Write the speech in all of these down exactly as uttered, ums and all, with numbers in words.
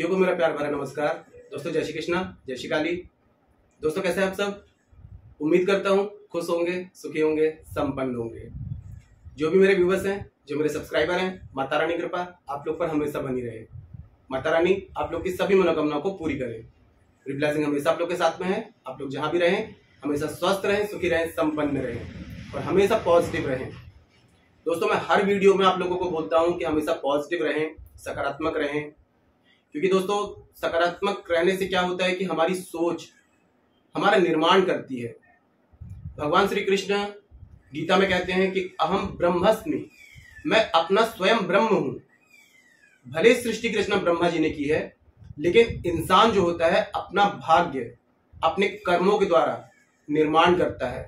साथियों को मेरा प्यार भरा नमस्कार। दोस्तों जय श्री कृष्णा, जय श्री काली। दोस्तों कैसे हैं आप सब? उम्मीद करता हूँ खुश होंगे, सुखी होंगे, संपन्न होंगे। जो भी मेरे व्यूवर्स हैं, जो मेरे सब्सक्राइबर हैं, माता रानी कृपा आप लोग पर हमेशा बनी रहे। माता रानी आप लोग की सभी मनोकामनाओं को पूरी करे। रिप्लाइजिंग हमेशा आप लोग के साथ में है। आप लोग जहाँ भी रहें हमेशा स्वस्थ रहें, सुखी रहें, संपन्न रहें और हमेशा पॉजिटिव रहें। दोस्तों मैं हर वीडियो में आप लोगों को बोलता हूँ कि हमेशा पॉजिटिव रहें, सकारात्मक रहें, क्योंकि दोस्तों सकारात्मक रहने से क्या होता है कि हमारी सोच हमारा निर्माण करती है। भगवान श्री कृष्ण गीता में कहते हैं कि अहम ब्रह्मस्मि, मैं अपना स्वयं ब्रह्म हूं। भले सृष्टि की रचना ब्रह्मा जी ने की है, लेकिन इंसान जो होता है अपना भाग्य अपने कर्मों के द्वारा निर्माण करता है।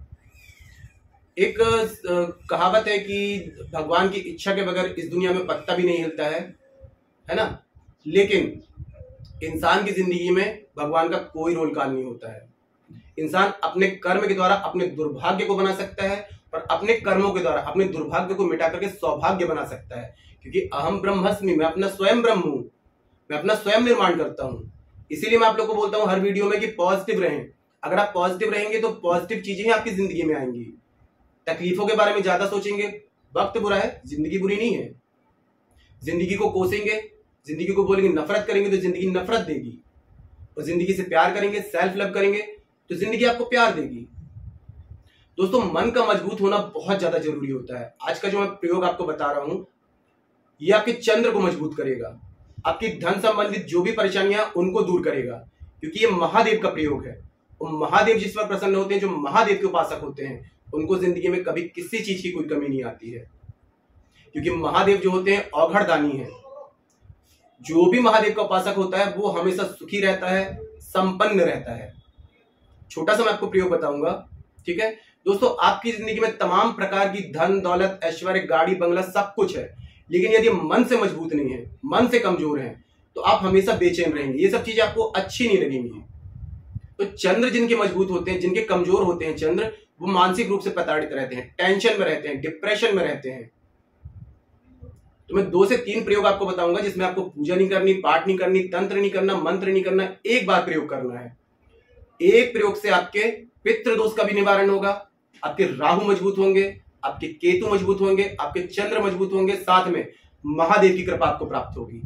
एक कहावत है कि भगवान की इच्छा के बगैर इस दुनिया में पत्ता भी नहीं हिलता है, है ना। लेकिन इंसान की जिंदगी में भगवान का कोई रोल काल नहीं होता है। इंसान अपने कर्म के द्वारा अपने दुर्भाग्य को बना सकता है और अपने कर्मों के द्वारा अपने दुर्भाग्य को मिटा करके सौभाग्य बना सकता है, क्योंकि अहम ब्रह्मस्मि, मैं अपना स्वयं ब्रह्म हूं, मैं अपना स्वयं निर्माण करता हूं। इसीलिए मैं आप लोग को बोलता हूं हर वीडियो में कि पॉजिटिव रहें। अगर आप पॉजिटिव रहेंगे तो पॉजिटिव चीजें ही आपकी जिंदगी में आएंगी। तकलीफों के बारे में ज्यादा सोचेंगे, वक्त बुरा है, जिंदगी बुरी नहीं है। जिंदगी को कोसेंगे, जिंदगी को बोलेंगे नफरत करेंगे तो जिंदगी नफरत देगी, और जिंदगी से प्यार करेंगे, सेल्फ लव करेंगे तो जिंदगी आपको प्यार देगी। दोस्तों मन का मजबूत होना बहुत ज्यादा जरूरी होता है। आज का जो मैं प्रयोग आपको बता रहा हूं ये आपके चंद्र को मजबूत करेगा, आपकी धन संबंधित जो भी परेशानियां उनको दूर करेगा, क्योंकि ये महादेव का प्रयोग है। और महादेव जिस पर प्रसन्न होते हैं, जो महादेव के उपासक होते हैं, उनको जिंदगी में कभी किसी चीज की कोई कमी नहीं आती है, क्योंकि महादेव जो होते हैं औघड़दानी है। जो भी महादेव का उपासक होता है वो हमेशा सुखी रहता है, संपन्न रहता है। छोटा सा मैं आपको प्रयोग बताऊंगा, ठीक है दोस्तों। आपकी जिंदगी में तमाम प्रकार की धन दौलत ऐश्वर्य गाड़ी बंगला सब कुछ है, लेकिन यदि मन से मजबूत नहीं है, मन से कमजोर है, तो आप हमेशा बेचैन रहेंगे। ये सब चीजें आपको अच्छी नहीं लगेंगी। तो चंद्र जिनके मजबूत होते हैं, जिनके कमजोर होते हैं चंद्र, वो मानसिक रूप से प्रताड़ित रहते हैं, टेंशन में रहते हैं, डिप्रेशन में रहते हैं। तो मैं दो से तीन प्रयोग आपको बताऊंगा जिसमें आपको पूजा नहीं करनी, पाठ नहीं करनी, तंत्र नहीं करना, मंत्र नहीं करना, एक बार प्रयोग करना है। एक प्रयोग से आपके पितृ दोष का भी निवारण होगा, आपके राहु मजबूत होंगे, आपके केतु मजबूत होंगे, आपके चंद्र मजबूत होंगे, साथ में महादेव की कृपा आपको प्राप्त होगी,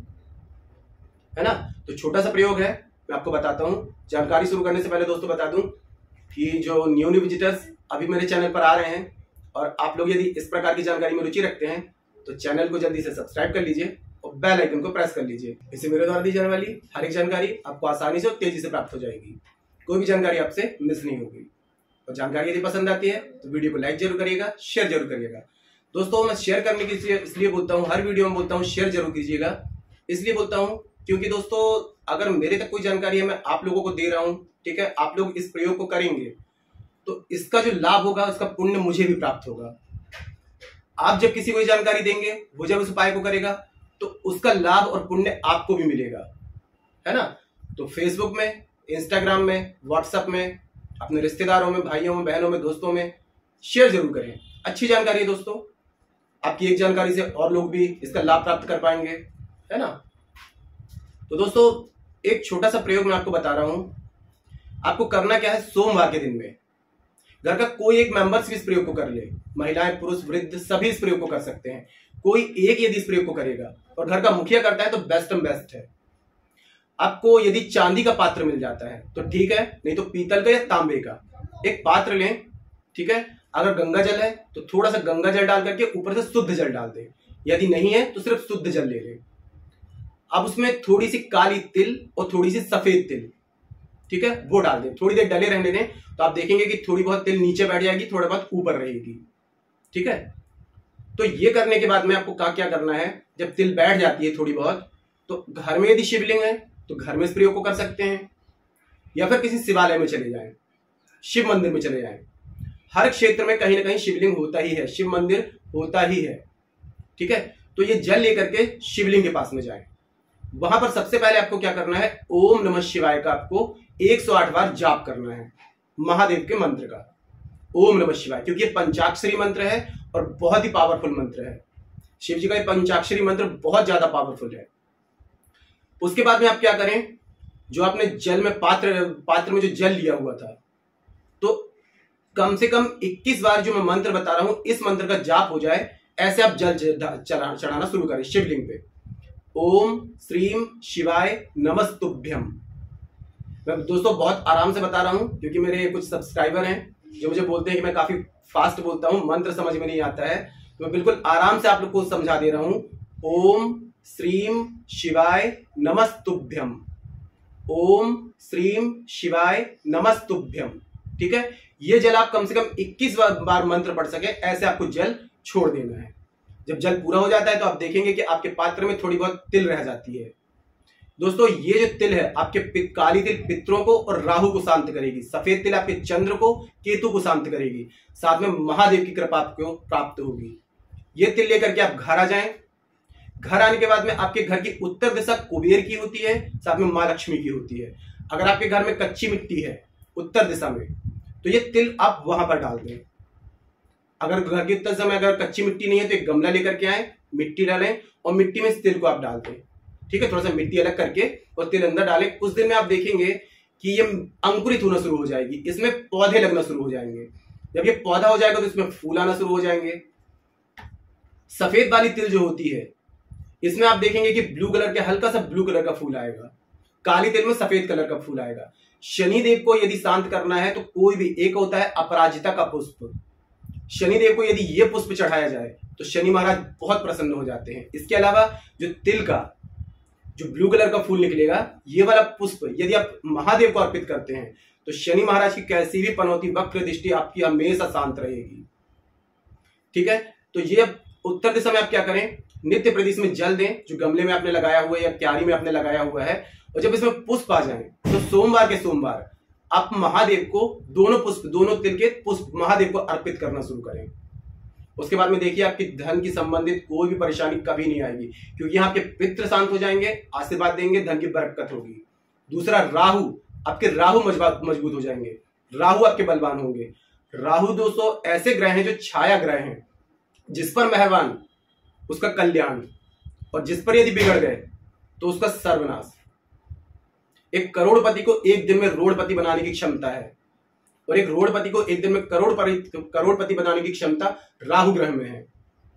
है ना। तो छोटा सा प्रयोग है, मैं आपको बताता हूं। जानकारी शुरू करने से पहले दोस्तों बता दूं कि जो न्यू न्यू विजिटर्स अभी मेरे चैनल पर आ रहे हैं और आप लोग यदि इस प्रकार की जानकारी में रुचि रखते हैं तो चैनल को जल्दी से सब्सक्राइब कर लीजिए और बेल आइकन को प्रेस कर लीजिए। इससे मेरे द्वारा दी जाने वाली हर एक जानकारी आपको आसानी से और तेजी से प्राप्त हो जाएगी। कोई भी जानकारी आपसे मिस नहीं होगी। और जानकारी यदि पसंद आती है तो वीडियो को लाइक जरूर करिएगा, शेयर जरूर करिएगा। दोस्तों मैं शेयर करने के इसलिए बोलता हूँ, हर वीडियो में बोलता हूँ शेयर जरूर कीजिएगा। इसलिए बोलता हूँ क्योंकि दोस्तों अगर मेरे तक कोई जानकारी है मैं आप लोगों को दे रहा हूँ, ठीक है, आप लोग इस प्रयोग को करेंगे तो इसका जो लाभ होगा उसका पुण्य मुझे भी प्राप्त होगा। आप जब किसी को जानकारी देंगे, वो जब उस उपाय को करेगा तो उसका लाभ और पुण्य आपको भी मिलेगा, है ना। तो फेसबुक में, इंस्टाग्राम में, व्हाट्सएप में, अपने रिश्तेदारों में, भाइयों में, बहनों में, दोस्तों में शेयर जरूर करें। अच्छी जानकारी है दोस्तों, आपकी एक जानकारी से और लोग भी इसका लाभ प्राप्त कर पाएंगे, है ना। तो दोस्तों एक छोटा सा प्रयोग मैं आपको बता रहा हूं। आपको करना क्या है, सोमवार के दिन में घर का कोई एक मेंबर इस प्रयोग को कर ले। महिलाएं, पुरुष, वृद्ध सभी इस प्रयोग को कर सकते हैं। कोई एक यदि इस प्रयोग को करेगा और घर का मुखिया करता है तो बेस्ट एंड बेस्ट है। आपको यदि चांदी का पात्र मिल जाता है तो ठीक है, नहीं तो पीतल का या तांबे का एक पात्र लें, ठीक है। अगर गंगा जल है तो थोड़ा सा गंगा जल डाल करके ऊपर से शुद्ध जल डाल दें, यदि नहीं है तो सिर्फ शुद्ध जल ले लें। अब उसमें थोड़ी सी काली तिल और थोड़ी सी सफेद तिल, ठीक है, वो डाल दें। थोड़ी देर डले रहने दें तो आप देखेंगे कि थोड़ी बहुत तिल नीचे बैठ जाएगी, थोड़ा बहुत ऊपर रहेगी, ठीक है। तो ये करने के बाद में आपको क्या क्या करना है, जब तिल बैठ जाती है थोड़ी बहुत, तो घर में यदि शिवलिंग है तो घर में इस प्रयोग को कर सकते हैं, या फिर किसी शिवालय में चले जाएं, शिव मंदिर में चले जाएं। हर क्षेत्र में कहीं ना कहीं शिवलिंग होता ही है, शिव मंदिर होता ही है, ठीक है। तो ये जल लेकर के शिवलिंग के पास में जाएं। वहां पर सबसे पहले आपको क्या करना है, ओम नमः शिवाय का आपको एक सौ आठ बार जाप करना है, महादेव के मंत्र का, ओम नमः शिवाय, क्योंकि ये पंचाक्षरी मंत्र है और बहुत ही पावरफुल मंत्र है। शिव जी का ये पंचाक्षरी मंत्र बहुत ज्यादा पावरफुल है। उसके बाद में आप क्या करें, जो आपने जल में पात्र पात्र में जो जल लिया हुआ था, तो कम से कम इक्कीस बार जो मैं मंत्र बता रहा हूं इस मंत्र का जाप हो जाए, ऐसे आप जल चढ़ाना शुरू करें शिवलिंग पे। ओम श्रीम शिवाय नमस्तुभ्यं। मैं दोस्तों बहुत आराम से बता रहा हूं क्योंकि मेरे कुछ सब्सक्राइबर हैं जो मुझे बोलते हैं कि मैं काफी फास्ट बोलता हूं, मंत्र समझ में नहीं आता है, तो मैं बिल्कुल आराम से आप लोग को समझा दे रहा हूं। ओम श्रीम शिवाय नमस्तुभ्यं, ओम श्रीम शिवाय नमस्तुभ्यं। ठीक है, ये जल आप कम से कम इक्कीस बार मंत्र पढ़ सके, ऐसे आपको जल छोड़ देना है। जब जल पूरा हो जाता है तो आप देखेंगे कि आपके पात्र में थोड़ी बहुत तिल रह जाती है। दोस्तों ये जो तिल है आपके काली तिल पितरों को और राहु को शांत करेगी, सफेद तिल आपके चंद्र को केतु को शांत करेगी, साथ में महादेव की कृपा आपको प्राप्त होगी। ये तिल लेकर के आप घर आ जाएं। घर आने के बाद में आपके घर की उत्तर दिशा कुबेर की होती है, साथ में मां लक्ष्मी की होती है। अगर आपके घर में कच्ची मिट्टी है उत्तर दिशा में तो ये तिल आप वहां पर डाल दें। अगर घर की उत्तर दिशा में अगर कच्ची मिट्टी नहीं है तो एक गमला लेकर के आए, मिट्टी डालें और मिट्टी में इस तिल को आप डाल दें। ठीक है, थोड़ा सा मिट्टी अलग करके और तिल अंदर डालें। उस दिन में आप देखेंगे कि ये अंकुरित होना शुरू हो जाएगी, इसमें पौधे लगना शुरू हो जाएंगे। जब ये पौधा हो जाएगा तो इसमें फूल आना शुरू हो जाएंगे। सफेद वाली तिल जो होती है इसमें आप देखेंगे कि ब्लू कलर के हल्का सा ब्लू कलर का फूल आएगा, काली तिल में सफेद कलर का फूल आएगा। शनिदेव को यदि शांत करना है तो कोई भी एक होता है अपराजिता का पुष्प, शनिदेव को यदि ये पुष्प चढ़ाया जाए तो शनि महाराज बहुत प्रसन्न हो जाते हैं। इसके अलावा जो तिल का जो ब्लू कलर का फूल निकलेगा, ये वाला पुष्प यदि आप महादेव को अर्पित करते हैं तो शनि महाराज की कैसी भी पनौती वक्र दृष्टि आपकी हमेशा शांत रहेगी। ठीक है, तो ये उत्तर दिशा में आप क्या करें, नित्य प्रति इसमें जल दें जो गमले में आपने लगाया हुआ है या क्यारी में आपने लगाया हुआ है, और जब इसमें पुष्प आ जाए तो सोमवार के सोमवार आप महादेव को दोनों पुष्प दोनों तिल के पुष्प महादेव को अर्पित करना शुरू करें। उसके बाद में देखिए आपकी धन की संबंधित कोई भी परेशानी कभी नहीं आएगी, क्योंकि यहाँ आपके पितृ शांत हो जाएंगे, आशीर्वाद देंगे, धन की बरकत होगी। दूसरा राहु, आपके राहु मजबूत मजबूत हो जाएंगे, राहु आपके बलवान होंगे। राहु दोस्तों ऐसे ग्रह हैं जो छाया ग्रह हैं, जिस पर मेहरबान उसका कल्याण, और जिस पर यदि बिगड़ गए तो उसका सर्वनाश। एक करोड़पति को एक दिन में रोड़पति बनाने की क्षमता है, और एक रोड़पति को एक दिन में करोड़पति करोड़पति बनाने की क्षमता राहु ग्रह में है।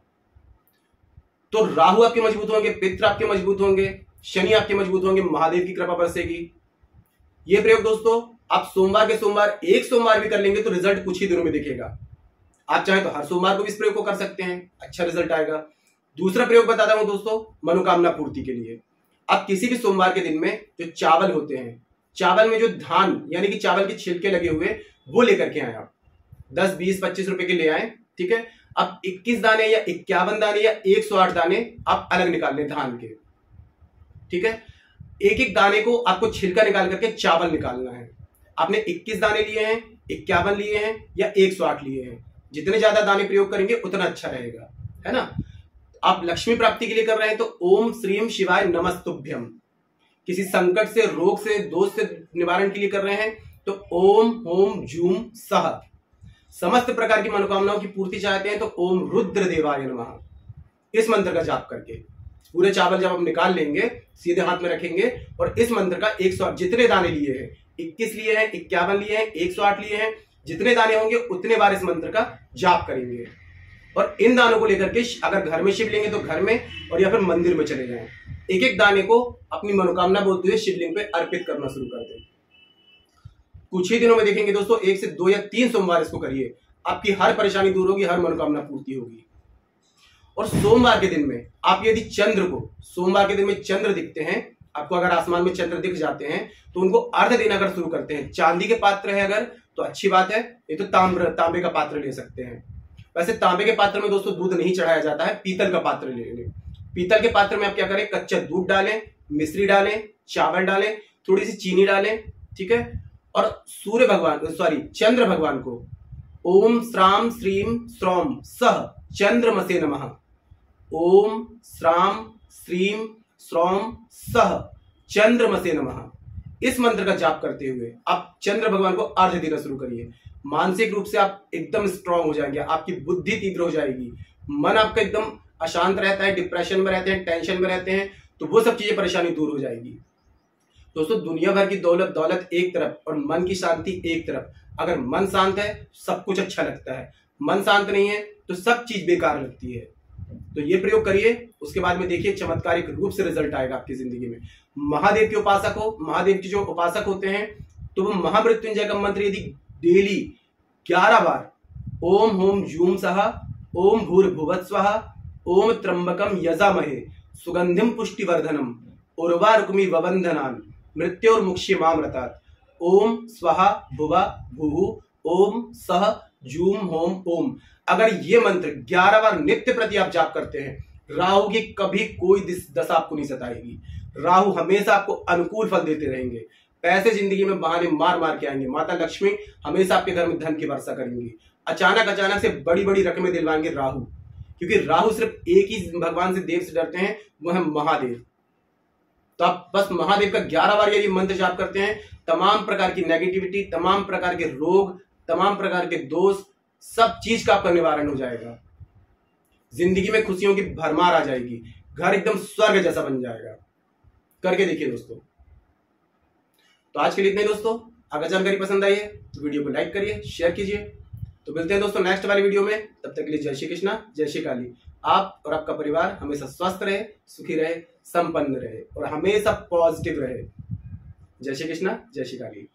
तो राहु आपके मजबूत होंगे, पितृ आपके मजबूत होंगे, शनि आपके मजबूत होंगे, महादेव की कृपा बरसेगी। ये प्रयोग दोस्तों आप सोमवार के सोमवार एक सोमवार भी कर लेंगे तो रिजल्ट कुछ ही दिनों में दिखेगा। आप चाहे तो हर सोमवार को भी इस प्रयोग को कर सकते हैं, अच्छा रिजल्ट आएगा। दूसरा प्रयोग बताता हूं दोस्तों मनोकामना पूर्ति के लिए। आप किसी भी सोमवार के दिन में जो चावल होते हैं, चावल में जो धान यानी कि चावल के छिलके लगे हुए वो लेकर के आए। आप दस बीस पच्चीस रुपए के ले आए। ठीक है, अब इक्कीस दाने या इक्यावन दाने या एक सौ आठ दाने आप अलग निकाल लें धान के। ठीक है, एक एक दाने को आपको छिलका निकाल करके चावल निकालना है। आपने इक्कीस दाने लिए हैं, इक्यावन लिए हैं या एक सौ आठ लिए हैं, जितने ज्यादा दाने प्रयोग करेंगे उतना अच्छा रहेगा, है ना। आप लक्ष्मी प्राप्ति के लिए कर रहे हैं तो ओम श्रीम शिवाय नमस्तुभ्यं। किसी संकट से, रोग से, दोष से निवारण के लिए कर रहे हैं तो ओम होम जूम सह। समस्त प्रकार की मनोकामनाओं की पूर्ति चाहते हैं तो ओम रुद्र देवाय नमः। इस मंत्र का जाप करके पूरे चावल जब आप निकाल लेंगे सीधे हाथ में रखेंगे और इस मंत्र का एक सौ आठ जितने दाने लिए हैं, इक्कीस लिए हैं, इक्यावन लिए हैं, एक सौ आठ लिए हैं, जितने दाने होंगे उतने बार इस मंत्र का जाप करेंगे। और इन दानों को लेकर के अगर घर में शिव लेंगे तो घर में, और या फिर मंदिर में चले जाएं। एक एक दाने को अपनी मनोकामना बोलते हुए शिवलिंग पे अर्पित करना शुरू कर दें। कुछ ही दिनों में देखेंगे दोस्तों, एक से दो या तीन सोमवार इसको करिए, आपकी हर परेशानी दूर होगी, हर मनोकामना पूर्ति होगी। और सोमवार के दिन में आप यदि चंद्र को, सोमवार के दिन में चंद्र दिखते हैं आपको, अगर आसमान में चंद्र दिख जाते हैं तो उनको अर्घ देना अगर शुरू करते हैं। चांदी के पात्र है अगर तो अच्छी बात है, ये तो ताम्र तांबे का पात्र ले सकते हैं। वैसे तांबे के पात्र में दोस्तों दूध नहीं चढ़ाया जाता है, पीतल का पात्र ले लें। पीतल के पात्र में आप क्या करें, कच्चा दूध डालें, मिश्री डालें, चावल डालें, थोड़ी सी चीनी डालें। ठीक है, और सूर्य भगवान सॉरी चंद्र भगवान को ओम श्राम श्रीम श्रौम सह चंद्रमसे नमः, ओम श्राम श्रीम श्रौम सह चंद्रमसे नमः। इस मंत्र का जाप करते हुए आप चंद्र भगवान को अर्घ्य देना शुरू करिए। मानसिक रूप से आप एकदम स्ट्रांग हो जाएंगे, आपकी बुद्धि तीव्र हो जाएगी, मन आपका एकदम अशांत रहता है, डिप्रेशन में रहते हैं, टेंशन में रहते हैं, तो वो सब चीजें परेशानी दूर हो जाएगी। दोस्तों दुनिया भर की दौलत दौलत एक तरफ और मन की शांति एक तरफ। अगर मन शांत है सब कुछ अच्छा लगता है, मन शांत नहीं है तो सब चीज बेकार लगती है। तो ये प्रयोग करिए, उसके बाद में देखिए चमत्कारिक रूप से रिजल्ट आएगा आपकी जिंदगी में। महादेव के उपासक हो, महादेव के जो उपासक होते हैं तो वो महामृत्युंजय का मंत्र यदि डेली ग्यारह बार ओम होम जूम सहा ओम भूर्भुवः स्वहा ओम त्र्यंबकम यजामहे सुगंधिम पुष्टिवर्धनम उर्वारुकमि वबंधनान मृत्योर्मुक्ष्यमामृतात् ओम स्वहा भुवा भुः ओम सह जूम होम ओम। अगर ये मंत्र ग्यारह बार नित्य प्रति आप जाप करते हैं, राहु की कभी कोई दशा आपको नहीं सताएगी। राहु हमेशा आपको अनुकूल फल देते रहेंगे। पैसे जिंदगी में बहाने मार मार के आएंगे। माता लक्ष्मी हमेशा आपके घर में धन की वर्षा करेंगी। अचानक अचानक से बड़ी बड़ी रकमें दिलवाएंगे राहु, क्योंकि राहु सिर्फ एक ही भगवान से देव से डरते हैं, वो है महादेव। तो आप बस महादेव का ग्यारह बार यदि मंत्र जाप करते हैं, तमाम प्रकार की नेगेटिविटी, तमाम प्रकार के रोग, तमाम प्रकार के दोष, सब चीज का आपका निवारण हो जाएगा। जिंदगी में खुशियों की भरमार आ जाएगी, घर एकदम स्वर्ग जैसा बन जाएगा। करके देखिए दोस्तों। तो आज के लिए इतना ही दोस्तों। अगर जानकारी पसंद आई है तो वीडियो को लाइक करिए, शेयर कीजिए। तो मिलते हैं दोस्तों नेक्स्ट वाली वीडियो में। तब तक के लिए जय श्री कृष्णा, जय श्री काली। आप और आपका परिवार हमेशा स्वस्थ रहे, सुखी रहे, संपन्न रहे और हमेशा पॉजिटिव रहे। जय श्री कृष्णा, जय श्री काली।